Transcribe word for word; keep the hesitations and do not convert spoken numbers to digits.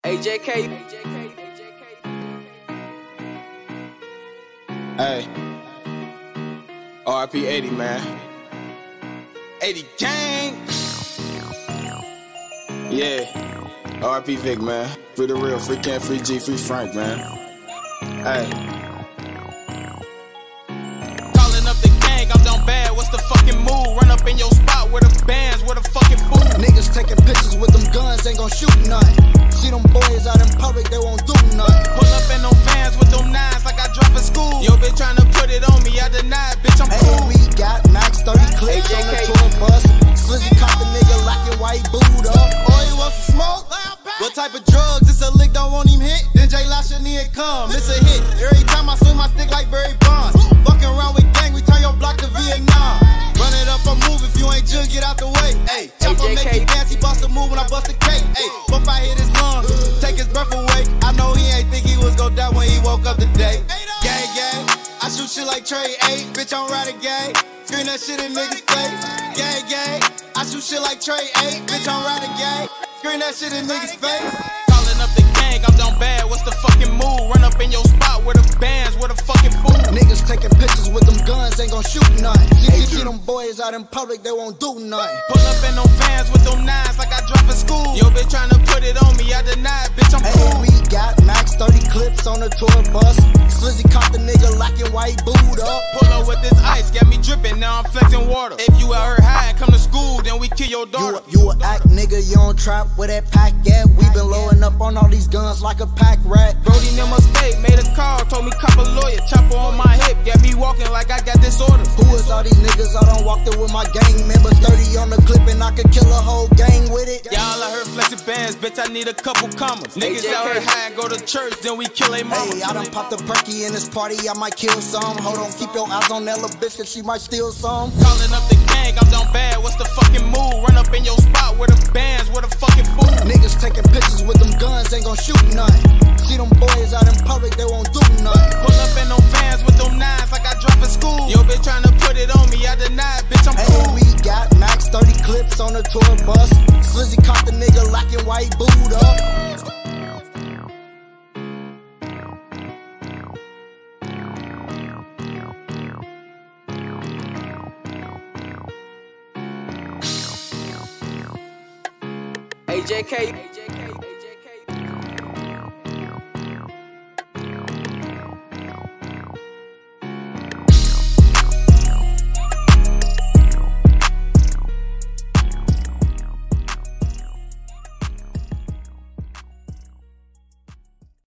A J K. Hey, R I P eighty, man. eighty gang. Yeah, R I P Vic, man. Free the real, free Ken, free G, free Frank, man. Hey. Calling up the gang, I'm down bad. What's the fucking move? Run up in your spot with the bands, with a fucking fool. Niggas taking pictures with them guns, ain't gon' shoot nothing. See them boys out in public, they won't do nothing. Pull up in them vans with them nines like I drop in school. Yo, bitch tryna put it on me, I deny it, bitch, I'm Hey, cool. we got max thirty clips on the tour bus. Slizzy caught the nigga locking white boot up. Oh, you want some smoke? What type of drugs? It's a lick, don't want him hit. Then J Lasha need come, it's a hit. Every time I swing my stick like Barry Bonds. Fucking around with gang, we turn your block to Vietnam. Run it up or move, if you ain't jug, get out the way. Hey, chopper make you dance, he bust a move when I bust a cake. Hey, bump I hit his lungs, take his breath away. I know he ain't think he was gon' die when he woke up today. Gang, gang, I shoot shit like Trey eight, bitch, I'm riding gang. Screen that shit in niggas' face. Gang, gang, I shoot shit like Trey eight, bitch, I'm riding gang. Screen that shit in niggas' face. Calling up the gang, I'm down bad, what's the fucking move? Run up in your spot with the bands, with a fucking fool. Niggas taking pictures with them guns, ain't gon' shoot nothing. See, see them boys out in public, they won't do nothing. Pull up in them vans with them nines like I drop in school. Yo, bitch tryna put it on me, I deny it, bitch, I'm Hey, cool. we got max thirty clips on the tour bus. Slizzy caught the nigga locking white boot up. Pull up with this ice, got me dripping, now I'm flexing water. If you out here high, come to school, then we kill your You, daughter. a- you a act nigga, you don't trap with that pack yet. We been loading up on all these guns like a pack rat. Brody never stayed, made a call, told me cop a lawyer. Chopper on my hip, got me walking like I got disorders. Who is all these niggas? I done walked in with my gang members. thirty on the clip and I could kill a whole gang with it. Y'all out here flexing bands, bitch, I need a couple commas. Niggas out here high and go to church, then we kill a mama. Hey, I done popped a perky in this party, I might kill some. Hold on, keep your eyes on that little bitch, cause she might steal some. Calling up the gang, I'm down bad, what's the fucking move? Run up in your spot with the bands, with a fucking fool. Niggas taking pictures with them guns, ain't gon' shoot nothing. See them boys out in public, they won't do nothing. Pull up in them vans with them nines like I drop in school. Yo, bitch tryna put it on me, I deny it, bitch, I'm Hey, cool. we got max thirty clips on the tour bus. Slizzy caught the nigga locking white boot up. A J K.